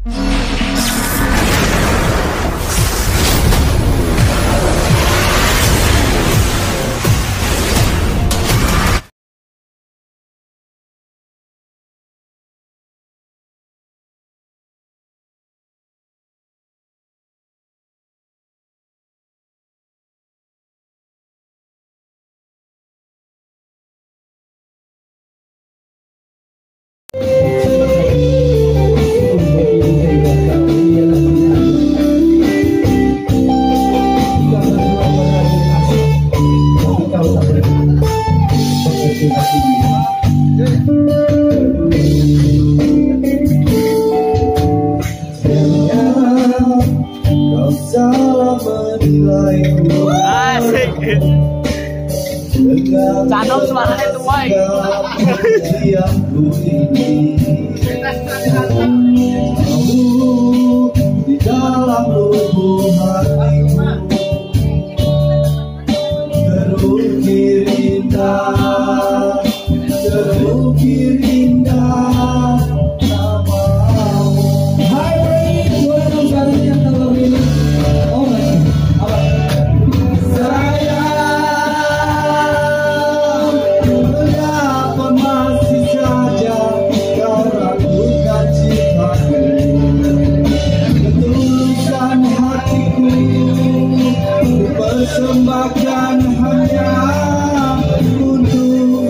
Cadom suaranya tua. Di dalam lubuk hatiku terukir indah, terukir indah namamu. Hai Bro, boleh dong suaranya kalau ini. Oh nggak apa? Sayang, mengapa masih saja kau ragukan cintaku? Ketulusan hatiku persembahkan hanya untukmu.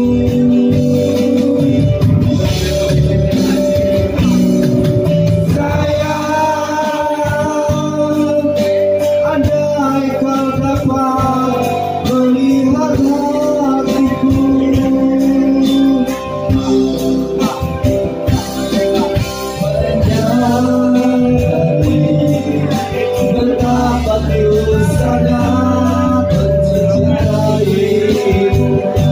Sayang, andai kau dapat melihat hatiku, betapa ku sangat mencintaimu.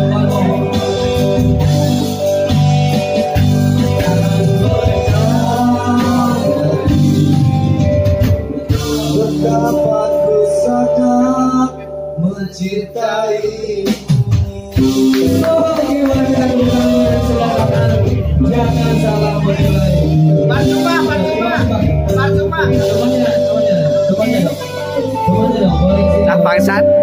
Betapa ku sangat mencintaimu. Oh, gimana kita dan silakan jangan salah menilai. Bantu Pak, bantu Pak, bantu Pak. Temannya dong. Temannya dong. Boleh. Bangsat.